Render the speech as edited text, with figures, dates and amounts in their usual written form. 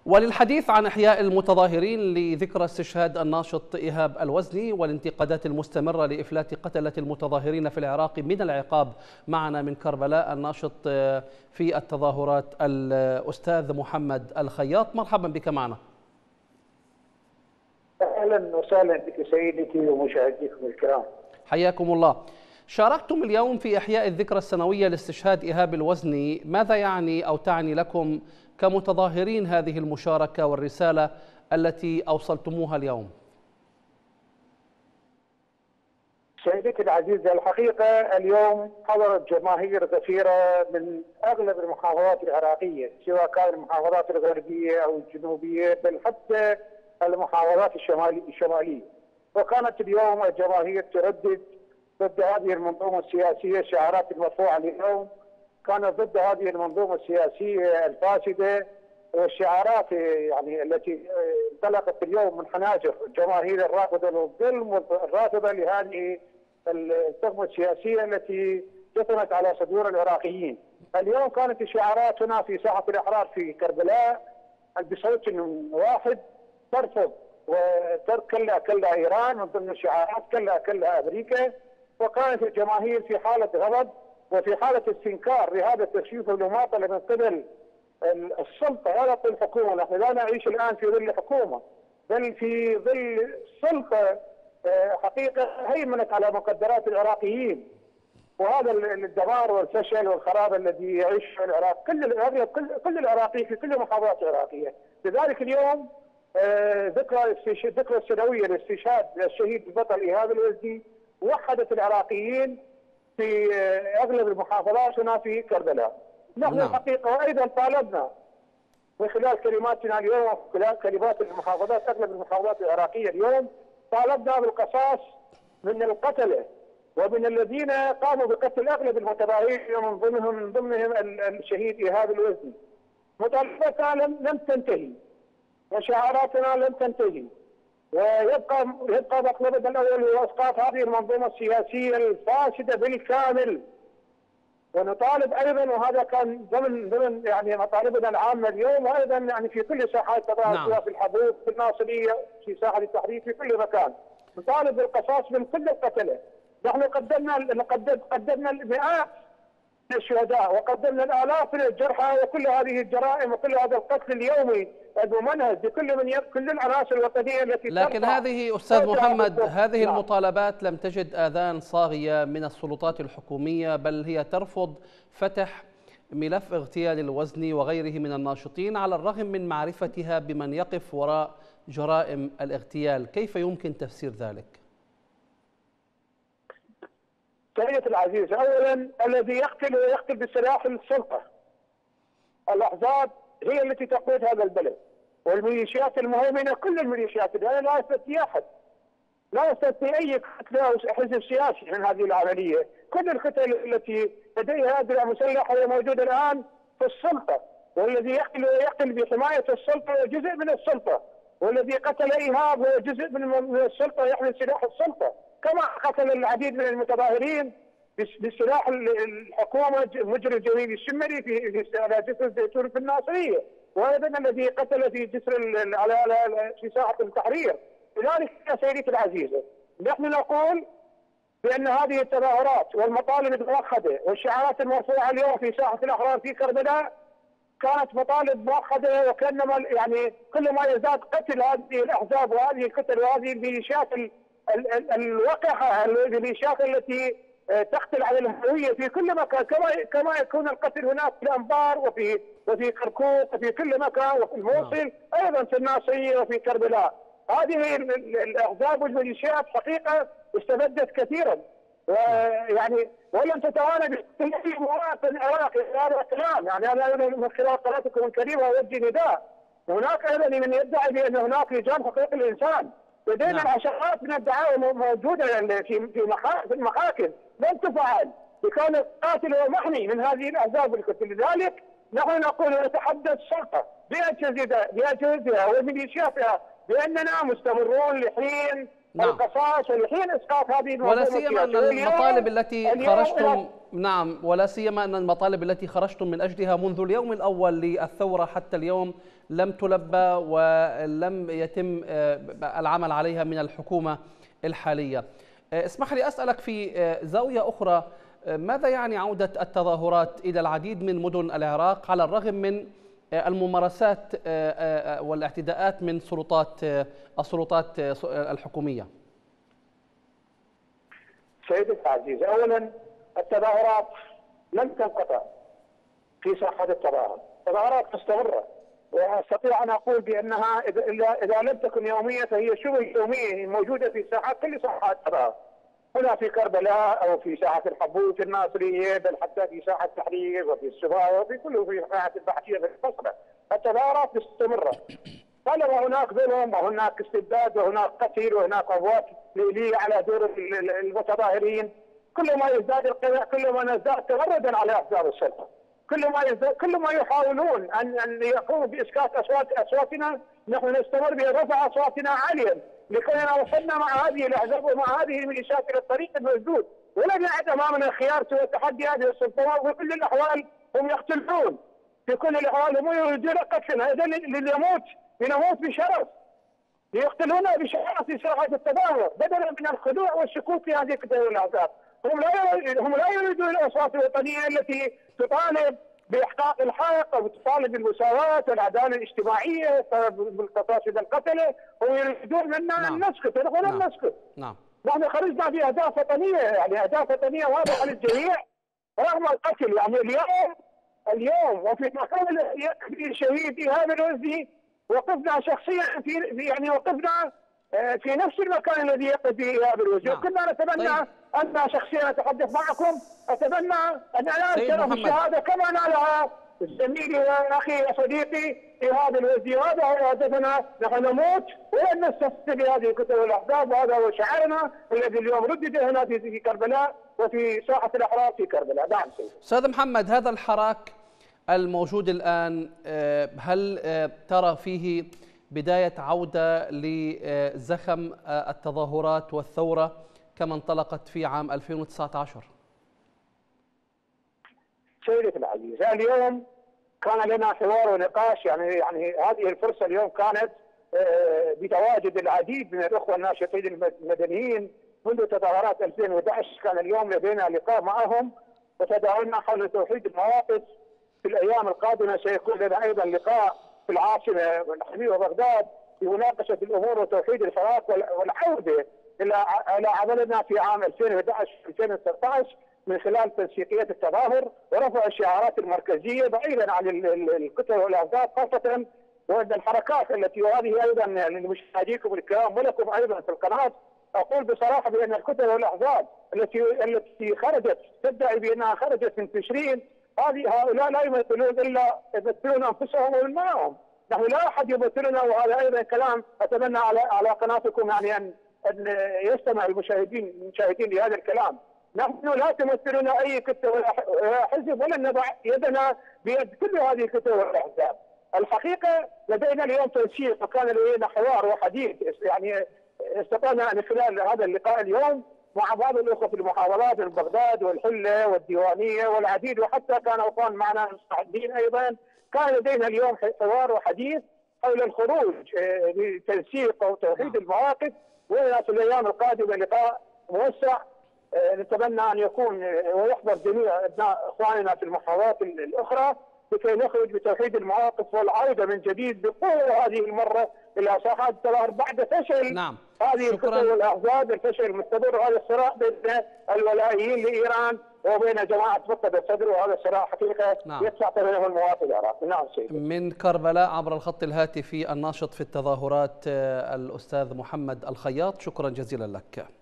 وللحديث عن إحياء المتظاهرين لذكرى استشهاد الناشط إيهاب الوزني والانتقادات المستمرة لإفلات قتلة المتظاهرين في العراق من العقاب، معنا من كربلاء الناشط في التظاهرات الأستاذ محمد الخياط. مرحبا بك معنا. أهلا وسهلا بك سيدتي ومشاهديكم الكرام. حياكم الله. شاركتم اليوم في إحياء الذكرى السنوية لاستشهاد إيهاب الوزني، ماذا يعني أو تعني لكم كمتظاهرين هذه المشاركة والرسالة التي أوصلتموها اليوم؟ سيدتي العزيزة، الحقيقة اليوم حضرت جماهير كثيرة من أغلب المحافظات العراقية، سواء كانت المحافظات الغربية أو الجنوبية بل حتى المحافظات الشمالية. وكانت اليوم الجماهير تردد ضد هذه المنظومة السياسية. الشعارات المرفوعة اليوم كانت ضد هذه المنظومة السياسية الفاسدة، والشعارات يعني التي انطلقت اليوم من حناجر الجماهير الرافضة للظلم والرافضة لهذه التهمة السياسية التي جثمت على صدور العراقيين. اليوم كانت الشعارات هنا في ساحة الأحرار في كربلاء بصوت واحد ترفض وترك كلا إيران، من ضمن الشعارات كلا أمريكا. وكانت الجماهير في حالة غضب وفي حالة استنكار لهذا التكشيف والمماطلة من قبل السلطة ولا قبل الحكومة. نحن لا نعيش الآن في ظل حكومة بل في ظل سلطة حقيقة هيمنت على مقدرات العراقيين، وهذا الدمار والفشل والخراب الذي يعيشه العراق كل العراقيين في كل المحافظات العراقية. لذلك اليوم ذكرى السنوية لاستشهاد الشهيد البطل إيهاب الوزني وحدت العراقيين في اغلب المحافظات هنا في كربلاء. نحن الحقيقه وايضا طالبنا من خلال كلماتنا اليوم وخلال كلمات المحافظات اغلب المحافظات العراقيه اليوم، طالبنا بالقصاص من القتله ومن الذين قاموا بقتل اغلب المتظاهرين من ضمنهم الشهيد ايهاب الوزني. مطالبتنا لم تنتهي وشعاراتنا لم تنتهي، ويبقى مطلبنا الاول هو اسقاط هذه المنظومه السياسيه الفاسده بالكامل. ونطالب ايضا، وهذا كان ضمن يعني مطالبنا العامه اليوم، وايضا يعني في كل ساحات التظاهر، سواء في الحبوب، في الناصريه، في ساحه التحرير، في كل مكان. نطالب بالقصاص من كل القتله. نحن قدمنا المئات من الشهداء وقدمنا الالاف من الجرحى، وكل هذه الجرائم وكل هذا القتل اليومي الممنهج كل العناصر الوطنيه التي لكن هذه استاذ محمد، هذه المطالبات لم تجد اذان صاغيه من السلطات الحكوميه، بل هي ترفض فتح ملف اغتيال الوزني وغيره من الناشطين على الرغم من معرفتها بمن يقف وراء جرائم الاغتيال. كيف يمكن تفسير ذلك؟ سيدتي العزيزة، اولا الذي يقتل بسلاح السلطه. الاحزاب هي التي تقود هذا البلد، والميليشيات المهيمنه كل الميليشيات لا يستثني احد، لا يستثني اي كتله او حزب سياسي من هذه العمليه. كل الكتل التي لديها ادله مسلحه هي موجوده الان في السلطه، والذي يقتل بحمايه السلطه هو جزء من السلطه، والذي قتل ايهاب هو جزء من السلطه يحمل سلاح السلطه، كما قتل العديد من المتظاهرين بسلاح الحكومه مجري الجميل الشمري على جسر الزيتون في الناصريه، وايضا الذي قتل في جسر في ساحه التحرير. لذلك يا سيدتي العزيزه، نحن نقول بان هذه التظاهرات والمطالب الموحده والشعارات المرفوعه اليوم في ساحه الاحرار في كربلاء كانت مطالب موحده، وكانما يعني كل ما يزداد قتل هذه الاحزاب وهذه الكتل وهذه الميليشيات الوقحه، الميليشيات التي تقتل على الهويه في كل مكان، كما يكون القتل هناك في الانبار وفي كركوك وفي كل مكان وفي الموصل، ايضا في الناصريه وفي كربلاء. هذه الاحزاب والميليشيات حقيقه استفدت كثيرا، ويعني ولم تتوانى باي مواطن عراقي هذا الكلام. يعني انا من خلال قناتكم الكريمه اوجه نداء، هناك ايضا من يدعي بان هناك لجان حقوق الانسان. لدينا العشرات من الدعاوى موجوده في المحاكم لم تفعل، بكون القاتل هو محمي من هذه الاحزاب والكتل. لذلك نحن نقول نتحدى السلطه باجهزتها وميليشياتها باننا مستمرون لحين القصاص والحين اسقاط هذه المنظومه ولا سيما ان المطالب التي خرجتم ولا سيما ان المطالب التي خرجتم من اجلها منذ اليوم الاول للثوره حتى اليوم لم تلبى ولم يتم العمل عليها من الحكومه الحاليه. اسمح لي اسالك في زاويه اخرى، ماذا يعني عوده التظاهرات الى العديد من مدن العراق على الرغم من الممارسات والاعتداءات من السلطات الحكومية؟ سيدي العزيز، اولا التظاهرات لم تنقطع في ساحة التظاهر، التظاهرات مستمرة، واستطيع ان اقول بانها اذا لم تكن يومية فهي شبه يومية موجودة في ساحات كل ساحات التظاهر، هنا في كربلاء او في ساحة الحبوث الناصرية، بل حتى في ساحة التحرير وفي الصفاية وفي كل في ساحة البحرية في البصرة، التظاهرات مستمرة. طالما هناك ظلم وهناك استبداد وهناك قتل وهناك عبوات ليلية على دور المتظاهرين، كل ما نزداد تغردا على احزاب السلطة، كل ما يحاولون ان يقوموا باسكات اصواتنا، نحن نستمر برفع اصواتنا عاليا لكينا وصلنا مع هذه الاحزاب ومع هذه الميليشيات الى الطريق المسدود، ولم يعد امامنا خيار سوى تحدي هذه السلطات، وفي كل الاحوال هم يقتلون، في كل الاحوال هم يريدون قتلنا، اذا لنموت بشرف، ليقتلونا بشرف في ساحه التظاهر بدلا من الخضوع والشكوك في هذه الاحزاب. هم لا يريدون الاصوات الوطنيه التي تطالب باحقاق الحق وتطالب بالمساواه والعداله الاجتماعيه بالقصاص القتله، هم يريدون منا ان نسكت، ونحن لن نسكت. نحن خرجنا باهداف وطنيه، يعني اهداف وطنيه واضحه للجميع رغم القتل، يعني اليوم وفي مقام الشهيد ايهاب الوزني وقفنا شخصيا وقفنا في نفس المكان الذي يقف فيه ايهاب الوزني، وكنا نتمنى ان شخصيا اتحدث معكم، اتمنى ان انال شرف الشهاده كما نالها زميلي واخي وصديقي ايهاب الوزني، وهذا هو هدفنا، نحن نموت ولن نستسلم بهذه الكتل والاحزاب، وهذا هو شعارنا الذي اليوم ردد هنا في كربلاء وفي ساحه الاحرار في كربلاء. نعم سيدي. استاذ محمد، هذا الحراك الموجود الآن هل ترى فيه بداية عودة لزخم التظاهرات والثورة كما انطلقت في عام 2019؟ سيدي العزيز، اليوم كان لنا حوار ونقاش، يعني هذه الفرصة اليوم كانت بتواجد العديد من الأخوة الناشطين المدنيين منذ تظاهرات 2011، كان اليوم لدينا لقاء معهم وتداولنا حول توحيد المواقف. في الايام القادمه سيكون لنا ايضا لقاء في العاصمه والحبيبه بغداد لمناقشه الامور وتوحيد الفراق والعوده الى عملنا في عام 2011 2016 من خلال تنسيقيه التظاهر ورفع الشعارات المركزيه بعيدا عن الكتل والاحزاب، خاصه وان الحركات التي، وهذه ايضا لمشاهديكم الكرام ولكم ايضا في القناه، اقول بصراحه بان الكتل والاحزاب التي خرجت تدعي بانها خرجت من تشرين، هؤلاء لا يمثلون الا يمثلون انفسهم ومن معهم، نحن لا احد يمثلنا، وهذا ايضا كلام اتمنى على قناتكم يعني ان يستمع المشاهدين لهذا الكلام. نحن لا تمثلنا اي كتله ولا حزب، ولن نضع يدنا بيد كل هذه الكتل والاحزاب. الحقيقه لدينا اليوم تنسيق وكان لدينا حوار وحديث، يعني استطعنا من خلال هذا اللقاء اليوم مع بعض الاخوه في المحافظات من بغداد والحله والديوانيه والعديد، وحتى كان اخوان معنا مستعدين ايضا، كان لدينا اليوم حوار وحديث حول الخروج لتنسيق وتوحيد المواقف، وفي الايام القادمه لقاء موسع نتمنى ان يكون ويحضر جميع ابناء اخواننا في المحافظات الاخرى لكي نخرج بتوحيد المواقف والعوده من جديد بقوه هذه المره الى ساحات التظاهر بعد فشل هذه الكتل والاحزاب، الفشل المستمر، وهذا الصراع بين الولائيين لايران وبين جماعه مقتدى الصدر، وهذا الصراع حقيقه يدفع ثمنه المواطن العراقي. نعم سيدي. من كربلاء عبر الخط الهاتفي الناشط في التظاهرات الاستاذ محمد الخياط، شكرا جزيلا لك.